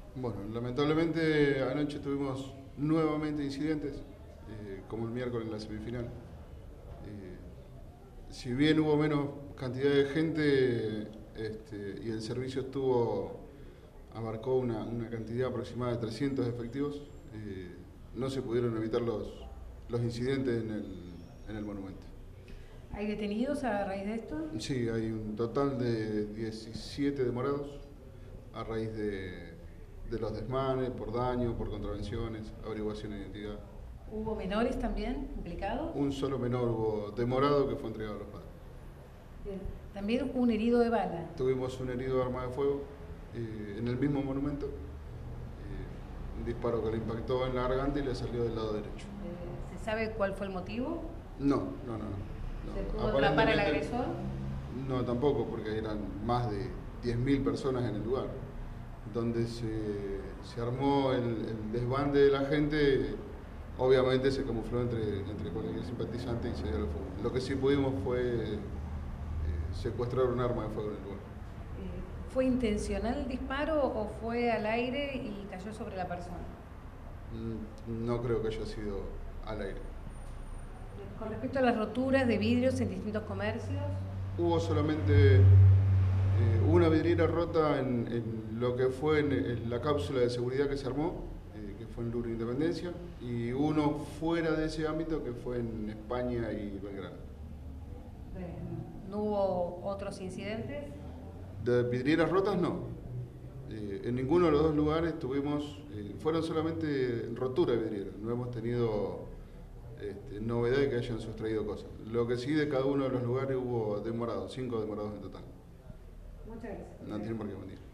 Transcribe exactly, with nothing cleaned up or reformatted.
Bueno, lamentablemente anoche tuvimos nuevamente incidentes, eh, como el miércoles en la semifinal. Eh, si bien hubo menos cantidad de gente este, y el servicio estuvo abarcó una, una cantidad aproximada de trescientos efectivos, eh, no se pudieron evitar los, los incidentes en el, en el monumento. ¿Hay detenidos a raíz de esto? Sí, hay un total de diecisiete demorados a raíz de, de los desmanes, por daño, por contravenciones, averiguación de identidad. ¿Hubo menores también implicados? Un solo menor hubo demorado que fue entregado a los padres. Bien. También un herido de bala. Tuvimos un herido de arma de fuego eh, en el mismo monumento, eh, un disparo que le impactó en la garganta y le salió del lado derecho. Eh, ¿Se sabe cuál fue el motivo? No, no, no. no. ¿Se no. pudo atrapar al Aparentemente, agresor? no, tampoco, porque eran más de diez mil personas en el lugar. Donde se, se armó el, el desbande de la gente, obviamente se camufló entre, entre cualquier simpatizante y se dio el fuego. Lo que sí pudimos fue eh, secuestrar un arma de fuego en el lugar. Eh, ¿Fue intencional el disparo o fue al aire y cayó sobre la persona? Mm, No creo que haya sido al aire. Con respecto a las roturas de vidrios en distintos comercios. Hubo solamente eh, una vidriera rota en, en lo que fue en, en la cápsula de seguridad que se armó, eh, que fue en Lourdes Independencia, y uno fuera de ese ámbito que fue en España y Belgrano. Eh, ¿No hubo otros incidentes? De vidrieras rotas no. Eh, en ninguno de los dos lugares tuvimos, eh, fueron solamente rotura de vidrieras, no hemos tenido este, novedad de que hayan sustraído cosas. Lo que sí, de cada uno de los lugares hubo demorados, cinco demorados en total. Muchas gracias. No tienen por qué mentir.